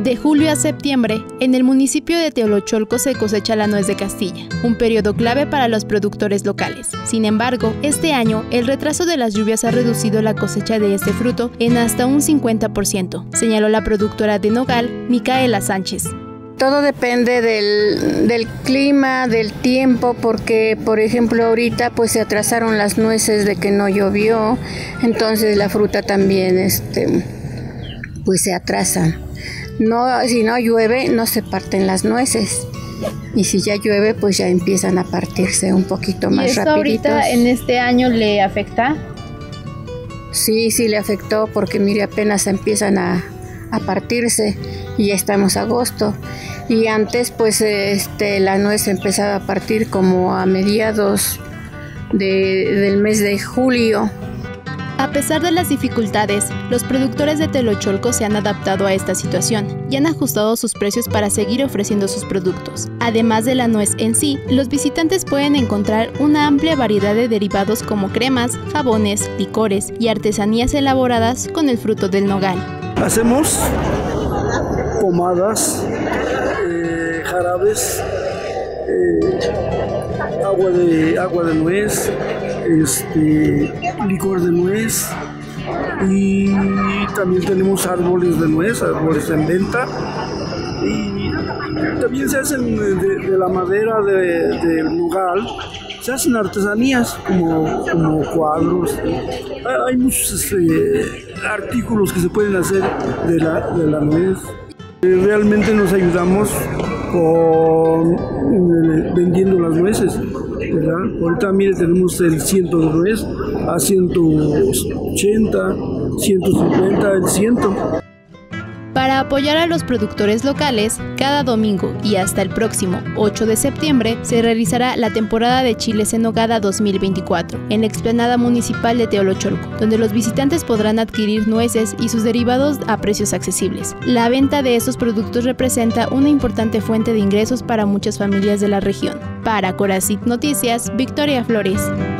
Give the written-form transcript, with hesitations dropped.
De julio a septiembre, en el municipio de Teolocholco se cosecha la nuez de Castilla, un periodo clave para los productores locales. Sin embargo, este año, el retraso de las lluvias ha reducido la cosecha de este fruto en hasta un 50%, señaló la productora de nogal, Micaela Sánchez. Todo depende del clima, del tiempo, porque por ejemplo ahorita pues se atrasaron las nueces de que no llovió, entonces la fruta también pues se atrasa. No, si no llueve no se parten las nueces y si ya llueve pues ya empiezan a partirse un poquito más rapiditos. ¿Y esto ahorita en este año le afecta? Sí le afectó porque mire apenas empiezan a partirse y ya estamos a agosto y antes pues la nuez empezaba a partir como a mediados del mes de julio. A pesar de las dificultades, los productores de Teolocholco se han adaptado a esta situación y han ajustado sus precios para seguir ofreciendo sus productos. Además de la nuez en sí, los visitantes pueden encontrar una amplia variedad de derivados como cremas, jabones, licores y artesanías elaboradas con el fruto del nogal. Hacemos pomadas, jarabes, agua de nuez, licor de nuez y también tenemos árboles de nuez, árboles en venta y también se hacen de la madera del nogal, se hacen artesanías como cuadros. Hay muchos artículos que se pueden hacer de la nuez. Realmente nos ayudamos vendiendo las nueces, ¿verdad? Ahorita mire, tenemos el 100 de nuez a 180, 150, el 100. Para apoyar a los productores locales, cada domingo y hasta el próximo 8 de septiembre se realizará la temporada de chiles en nogada 2024 en la explanada municipal de Teolocholco, donde los visitantes podrán adquirir nueces y sus derivados a precios accesibles. La venta de estos productos representa una importante fuente de ingresos para muchas familias de la región. Para Coracit Noticias, Victoria Flores.